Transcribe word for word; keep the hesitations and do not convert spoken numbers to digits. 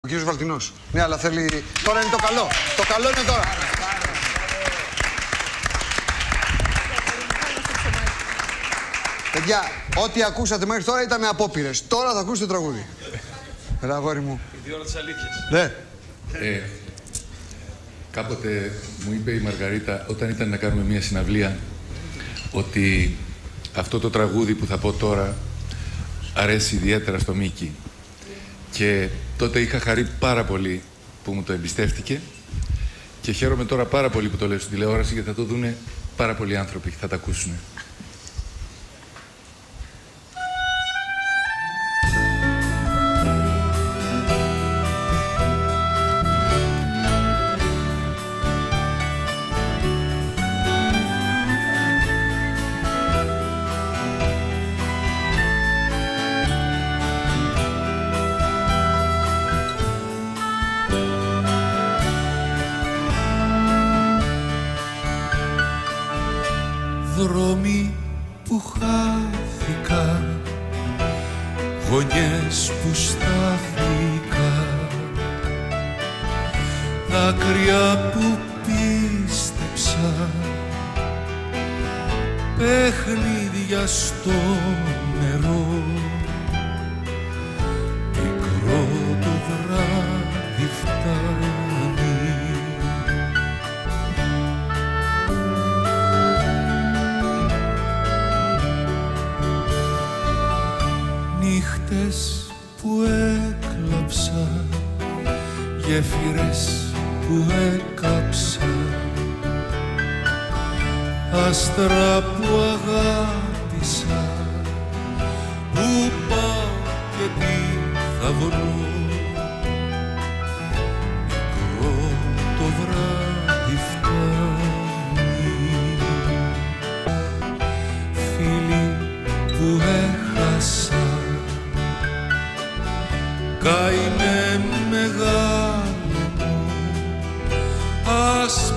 Ο κύριος Βαλτινός. Ναι, αλλά θέλει... Τώρα είναι το καλό. Το καλό είναι τώρα. Παιδιά, ό,τι ακούσατε μέχρι τώρα ήταν απόπειρες. Τώρα θα ακούσετε τραγούδι. Έλα, αγόρι μου. Η ώρα της αλήθειας. Ναι. Ε, κάποτε μου είπε η Μαργαρίτα, όταν ήταν να κάνουμε μια συναυλία, ότι αυτό το τραγούδι που θα πω τώρα αρέσει ιδιαίτερα στο Μίκη. Και τότε είχα χαρεί πάρα πολύ που μου το εμπιστεύτηκε και χαίρομαι τώρα πάρα πολύ που το λέω στην τηλεόραση γιατί θα το δούνε πάρα πολλοί άνθρωποι και θα τα ακούσουν. Δρόμοι που χάθηκα, γωνιές που στάθηκα, δάκρυα που πίστεψα, παιχνίδια στο νερό, μικρό το βράδυ φτάνει. Νύχτες που έκλαψα, γέφυρες που έκαψα, άστρα που αγάπησα, πού πάω και τι θα βρω, μικρό το βράδυ φτάνει. Φίλοι που έχασα, καημέ μεγάλο μου, ας